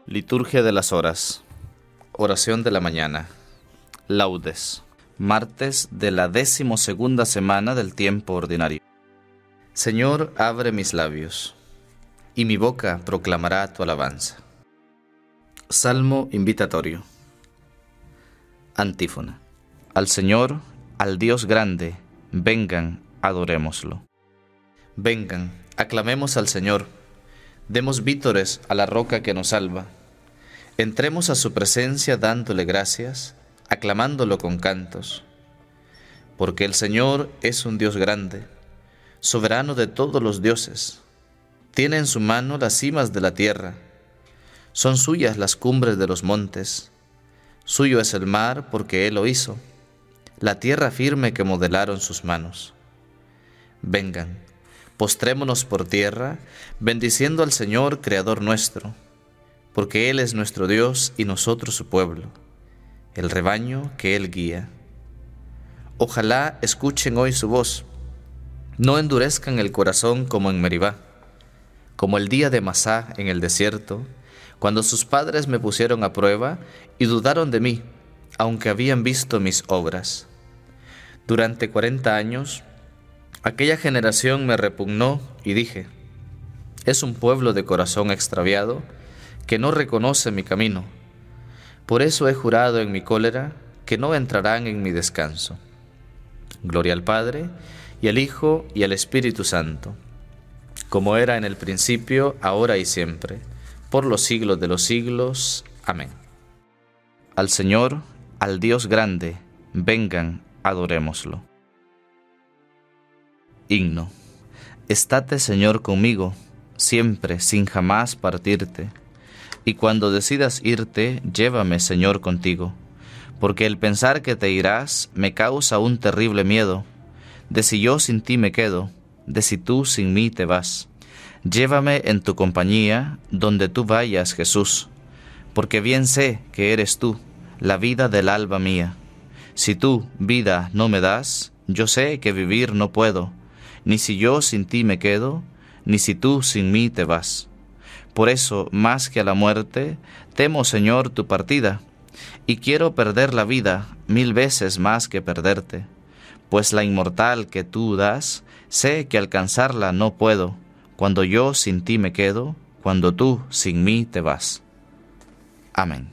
Liturgia de las horas. Oración de la mañana. Laudes. Martes de la 12ª semana del tiempo ordinario. Señor, abre mis labios, y mi boca proclamará tu alabanza. Salmo invitatorio. Antífona. Al Señor, al Dios grande, vengan, adorémoslo. Vengan, aclamemos al Señor, demos vítores a la roca que nos salva. Entremos a su presencia dándole gracias, aclamándolo con cantos. Porque el Señor es un Dios grande, soberano de todos los dioses. Tiene en su mano las cimas de la tierra. Son suyas las cumbres de los montes. Suyo es el mar porque Él lo hizo, la tierra firme que modelaron sus manos. Vengan, postrémonos por tierra, bendiciendo al Señor, Creador nuestro, porque Él es nuestro Dios y nosotros su pueblo, el rebaño que Él guía. Ojalá escuchen hoy su voz, no endurezcan el corazón como en Meribá, como el día de Masá en el desierto, cuando sus padres me pusieron a prueba y dudaron de mí, aunque habían visto mis obras. Durante 40 años, aquella generación me repugnó y dije, es un pueblo de corazón extraviado que no reconoce mi camino. Por eso he jurado en mi cólera que no entrarán en mi descanso. Gloria al Padre, y al Hijo, y al Espíritu Santo, como era en el principio, ahora y siempre, por los siglos de los siglos. Amén. Al Señor, al Dios grande, vengan, adorémoslo. Himno. Estate, Señor, conmigo, siempre, sin jamás partirte. Y cuando decidas irte, llévame, Señor, contigo, porque el pensar que te irás me causa un terrible miedo, de si yo sin ti me quedo, de si tú sin mí te vas. Llévame en tu compañía, donde tú vayas, Jesús, porque bien sé que eres tú, la vida del alma mía. Si tú, vida, no me das, yo sé que vivir no puedo, ni si yo sin ti me quedo, ni si tú sin mí te vas. Por eso, más que a la muerte, temo, Señor, tu partida, y quiero perder la vida 1000 veces más que perderte, pues la inmortal que tú das, sé que alcanzarla no puedo, cuando yo sin ti me quedo, cuando tú sin mí te vas. Amén.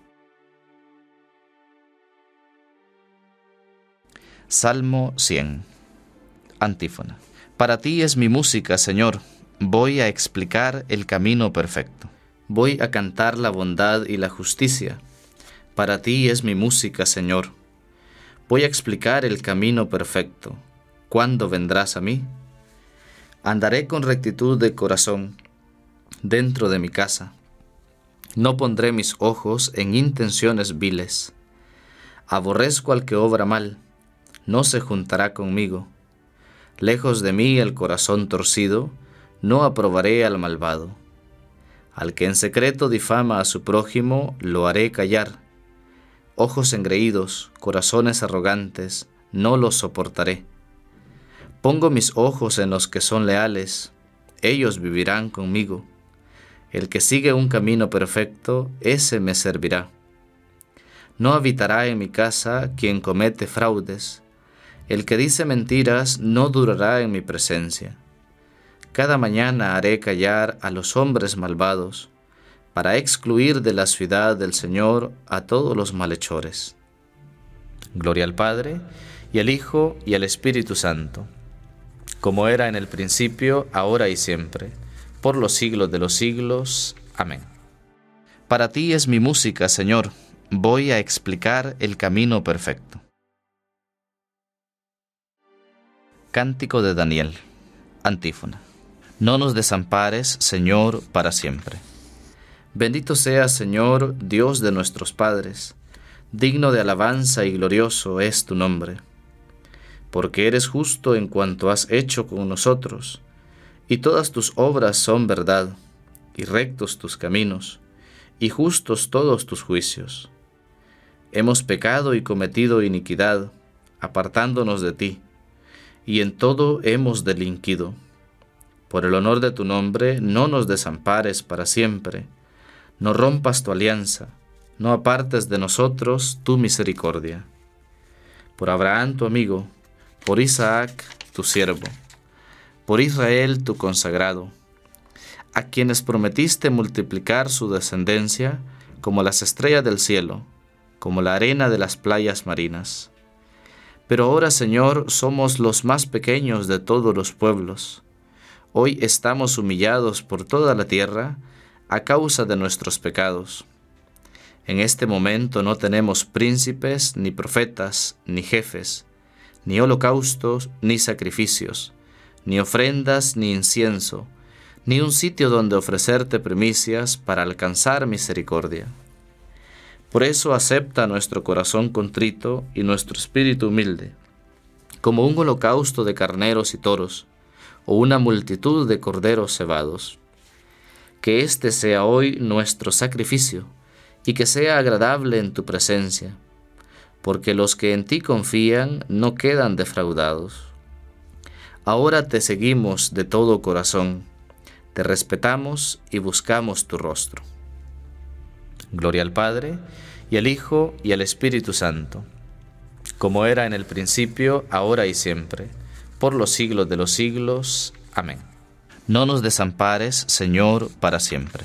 Salmo 100. Antífona. Para ti es mi música, Señor. Voy a explicar el camino perfecto. Voy a cantar la bondad y la justicia. Para ti es mi música, Señor. Voy a explicar el camino perfecto. ¿Cuándo vendrás a mí? Andaré con rectitud de corazón dentro de mi casa. No pondré mis ojos en intenciones viles. Aborrezco al que obra mal. No se juntará conmigo. Lejos de mí el corazón torcido, no aprobaré al malvado. Al que en secreto difama a su prójimo, lo haré callar. Ojos engreídos, corazones arrogantes, no los soportaré. Pongo mis ojos en los que son leales, ellos vivirán conmigo. El que sigue un camino perfecto, ese me servirá. No habitará en mi casa quien comete fraudes. El que dice mentiras no durará en mi presencia. Cada mañana haré callar a los hombres malvados, para excluir de la ciudad del Señor a todos los malhechores. Gloria al Padre, y al Hijo, y al Espíritu Santo, como era en el principio, ahora y siempre, por los siglos de los siglos. Amén. Para ti es mi música, Señor. Voy a explicar el camino perfecto. Cántico de Daniel. Antífona. No nos desampares, Señor, para siempre. Bendito seas, Señor, Dios de nuestros padres. Digno de alabanza y glorioso es tu nombre. Porque eres justo en cuanto has hecho con nosotros, y todas tus obras son verdad, y rectos tus caminos, y justos todos tus juicios. Hemos pecado y cometido iniquidad, apartándonos de ti, y en todo hemos delinquido. Por el honor de tu nombre, no nos desampares para siempre. No rompas tu alianza, no apartes de nosotros tu misericordia. Por Abraham tu amigo, por Isaac tu siervo, por Israel tu consagrado, a quienes prometiste multiplicar su descendencia como las estrellas del cielo, como la arena de las playas marinas. Pero ahora, Señor, somos los más pequeños de todos los pueblos. Hoy estamos humillados por toda la tierra a causa de nuestros pecados. En este momento no tenemos príncipes, ni profetas, ni jefes, ni holocaustos, ni sacrificios, ni ofrendas, ni incienso, ni un sitio donde ofrecerte primicias para alcanzar misericordia. Por eso acepta nuestro corazón contrito y nuestro espíritu humilde, como un holocausto de carneros y toros, o una multitud de corderos cebados. Que este sea hoy nuestro sacrificio, y que sea agradable en tu presencia, porque los que en ti confían no quedan defraudados. Ahora te seguimos de todo corazón, te respetamos y buscamos tu rostro. Gloria al Padre, y al Hijo, y al Espíritu Santo, como era en el principio, ahora y siempre, por los siglos de los siglos. Amén. No nos desampares, Señor, para siempre.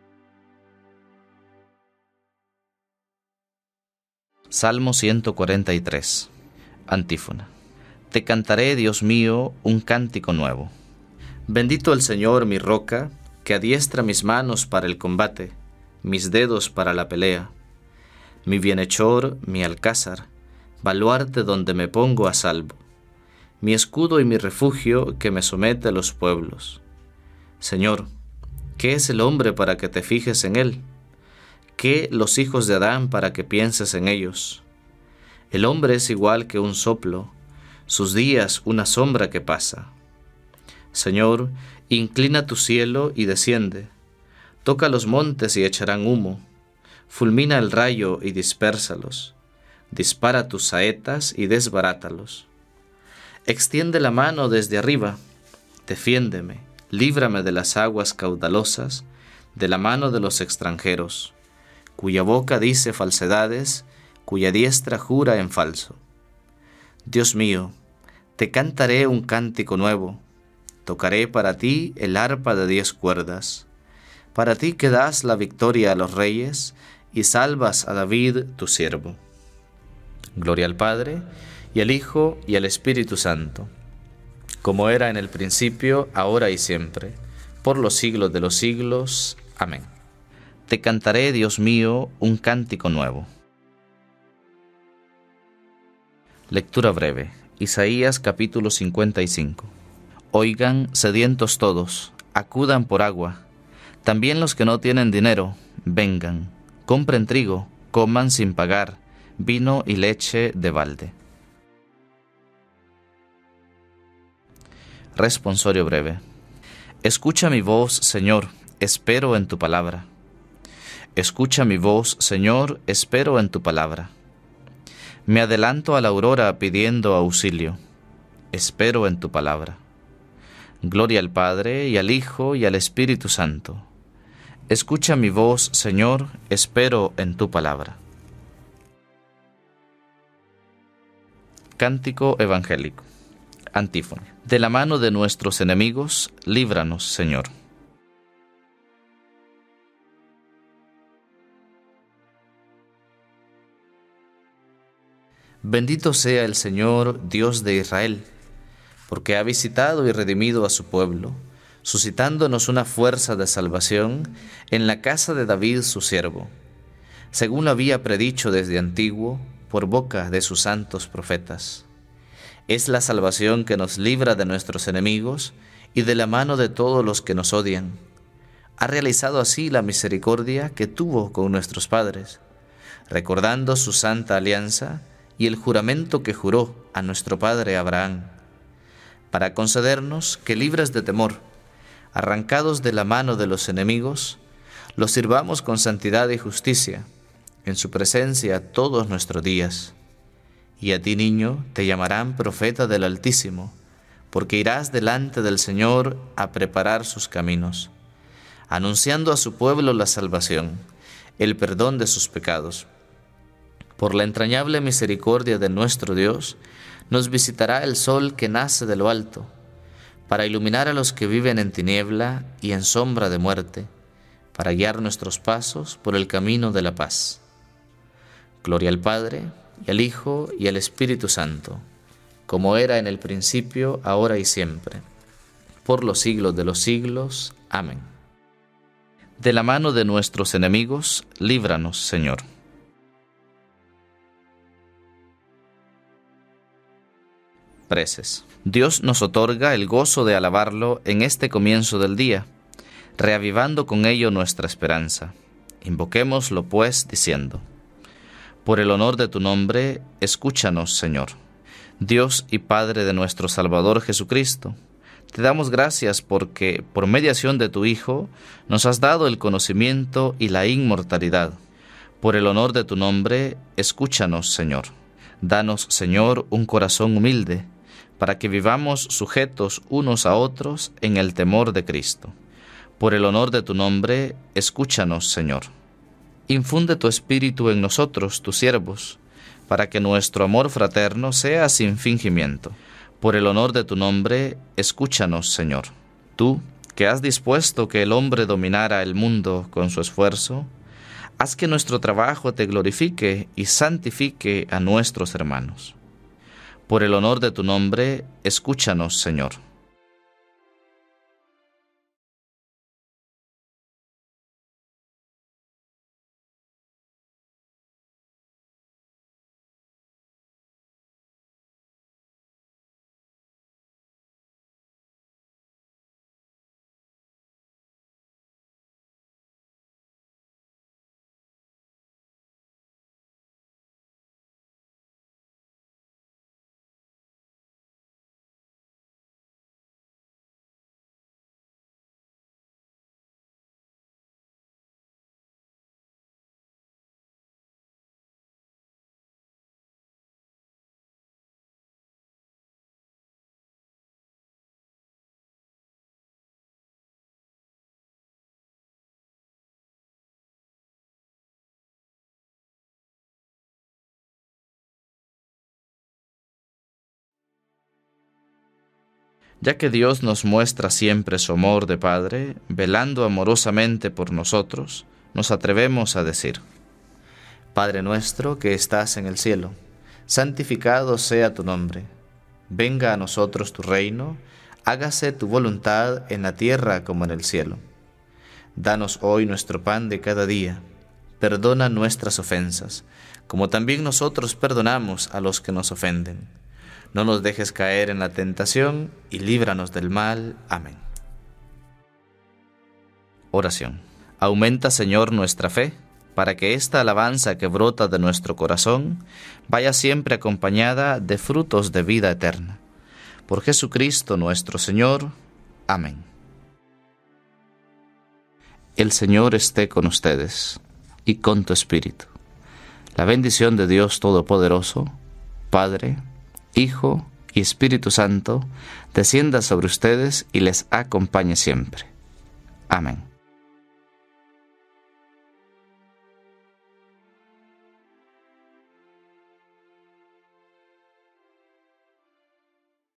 Salmo 143. Antífona. Te cantaré, Dios mío, un cántico nuevo. Bendito el Señor, mi roca, que adiestra mis manos para el combate, mis dedos para la pelea. Mi bienhechor, mi alcázar, baluarte donde me pongo a salvo. Mi escudo y mi refugio que me somete a los pueblos. Señor, ¿qué es el hombre para que te fijes en él? ¿Qué los hijos de Adán para que pienses en ellos? El hombre es igual que un soplo, sus días una sombra que pasa. Señor, inclina tu cielo y desciende. Toca los montes y echarán humo. Fulmina el rayo y dispérsalos. Dispara tus saetas y desbarátalos. Extiende la mano desde arriba. Defiéndeme, líbrame de las aguas caudalosas, de la mano de los extranjeros, cuya boca dice falsedades, cuya diestra jura en falso. Dios mío, te cantaré un cántico nuevo. Tocaré para ti el arpa de 10 cuerdas. Para ti que das la victoria a los reyes y salvas a David tu siervo. Gloria al Padre, y al Hijo, y al Espíritu Santo, como era en el principio, ahora y siempre, por los siglos de los siglos. Amén. Te cantaré, Dios mío, un cántico nuevo. Lectura breve. Isaías capítulo 55. Oigan, sedientos todos, acudan por agua. También los que no tienen dinero, vengan, compren trigo, coman sin pagar, vino y leche de balde. Responsorio breve. Escucha mi voz, Señor, espero en tu palabra. Escucha mi voz, Señor, espero en tu palabra. Me adelanto a la aurora pidiendo auxilio. Espero en tu palabra. Gloria al Padre, y al Hijo, y al Espíritu Santo. Escucha mi voz, Señor, espero en tu palabra. Cántico evangélico. Antífona. De la mano de nuestros enemigos, líbranos, Señor. Bendito sea el Señor, Dios de Israel, porque ha visitado y redimido a su pueblo, suscitándonos una fuerza de salvación en la casa de David su siervo, según lo había predicho desde antiguo por boca de sus santos profetas. Es la salvación que nos libra de nuestros enemigos y de la mano de todos los que nos odian. Ha realizado así la misericordia que tuvo con nuestros padres, recordando su santa alianza y el juramento que juró a nuestro padre Abraham, para concedernos que, libres de temor, arrancados de la mano de los enemigos, los sirvamos con santidad y justicia, en su presencia todos nuestros días. Y a ti, niño, te llamarán profeta del Altísimo, porque irás delante del Señor a preparar sus caminos, anunciando a su pueblo la salvación, el perdón de sus pecados. Por la entrañable misericordia de nuestro Dios, nos visitará el sol que nace de lo alto, para iluminar a los que viven en tiniebla y en sombra de muerte, para guiar nuestros pasos por el camino de la paz. Gloria al Padre, y al Hijo, y al Espíritu Santo, como era en el principio, ahora y siempre, por los siglos de los siglos. Amén. De la mano de nuestros enemigos, líbranos, Señor. Preces. Dios nos otorga el gozo de alabarlo en este comienzo del día, reavivando con ello nuestra esperanza. Invoquémoslo, pues, diciendo: por el honor de tu nombre, escúchanos, Señor. Dios y Padre de nuestro Salvador Jesucristo, te damos gracias porque, por mediación de tu Hijo, nos has dado el conocimiento y la inmortalidad. Por el honor de tu nombre, escúchanos, Señor. Danos, Señor, un corazón humilde, para que vivamos sujetos unos a otros en el temor de Cristo. Por el honor de tu nombre, escúchanos, Señor. Infunde tu Espíritu en nosotros, tus siervos, para que nuestro amor fraterno sea sin fingimiento. Por el honor de tu nombre, escúchanos, Señor. Tú, que has dispuesto que el hombre dominara el mundo con su esfuerzo, haz que nuestro trabajo te glorifique y santifique a nuestros hermanos. Por el honor de tu nombre, escúchanos, Señor. Ya que Dios nos muestra siempre su amor de Padre, velando amorosamente por nosotros, nos atrevemos a decir: Padre nuestro que estás en el cielo, santificado sea tu nombre. Venga a nosotros tu reino, hágase tu voluntad en la tierra como en el cielo. Danos hoy nuestro pan de cada día. Perdona nuestras ofensas, como también nosotros perdonamos a los que nos ofenden. No nos dejes caer en la tentación y líbranos del mal. Amén. Oración. Aumenta, Señor, nuestra fe, para que esta alabanza que brota de nuestro corazón vaya siempre acompañada de frutos de vida eterna. Por Jesucristo nuestro Señor. Amén. El Señor esté con ustedes y con tu espíritu. La bendición de Dios Todopoderoso, Padre, Hijo y Espíritu Santo, descienda sobre ustedes y les acompañe siempre. Amén.